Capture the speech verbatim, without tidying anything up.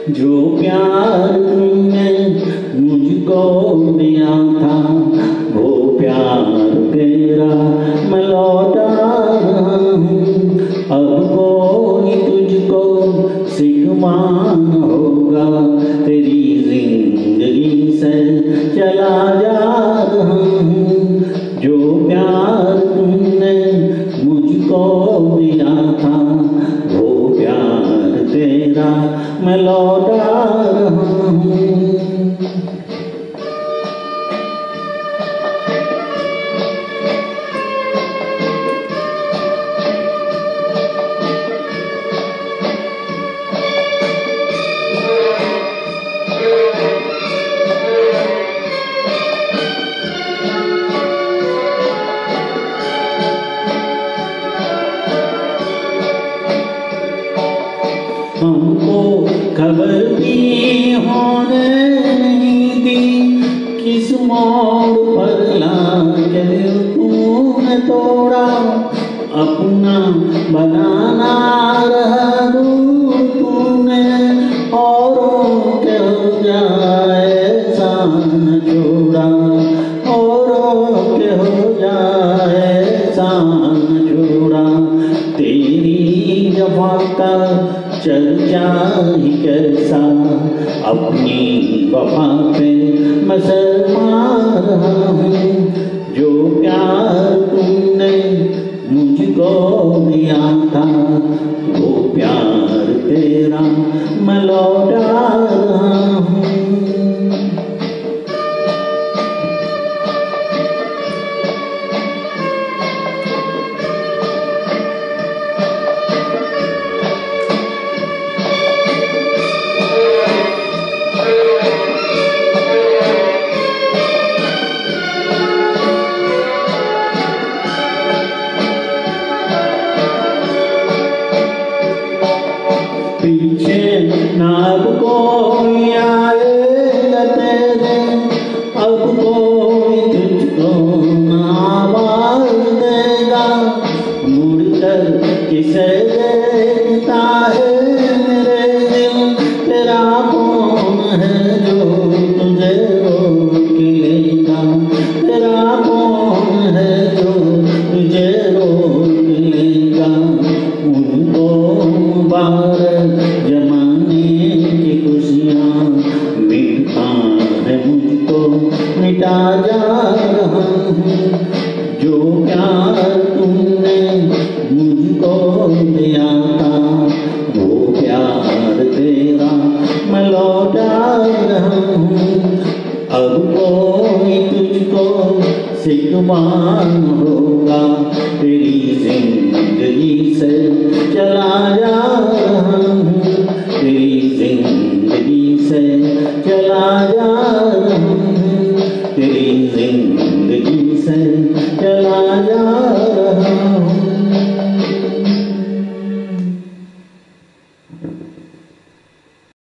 जो प्यार तुमने मुझको दिया था वो प्यार तेरा मैं लौटा रहा हूँ। अब कोई तुझको सिगमान होगा, तेरी जिंदगी से चला जा रहा हूँ। जो प्यार तुमने मुझको दिया था वो प्यार तेरा मैं लौटा रहा हूँ। हमको खबर भी होने नहीं दी, किस मोड़ पर लाके तूने तोड़ा। अपना बनाना रहा दूर तूने, औरों के हो जाए ऐसा न छोड़ा, औरों के हो जाए ऐसा न छोड़ा। तेरी जफा का चर्चा ही कैसा, अपनी वफा पे मैं शर्मा रहा हूँ। जो प्यार तुमने मुझको दिया था वो प्यार तेरा मैं लौटा रहा हूँ। पीछे ना अब कोई आएगा तेरे, अब कोई तुझको ना आवाज देगा। मुड़कर किसे देखता है मेरे दिल, तेरा कौन है जो तुझे रोक लेगा, तेरा कौन है जो तुझे रोक लेगा। उनको मुबारक जमाने की खुशियाँ, मिटता है मुझको मिटा जा रहा हूँ। जो प्यार तुमने मुझको दिया था वो प्यार तेरा मैं लौटा रहा हूँ। अब कोई तुझको सिगमान होगा, तेरी जिंदगी से चला जा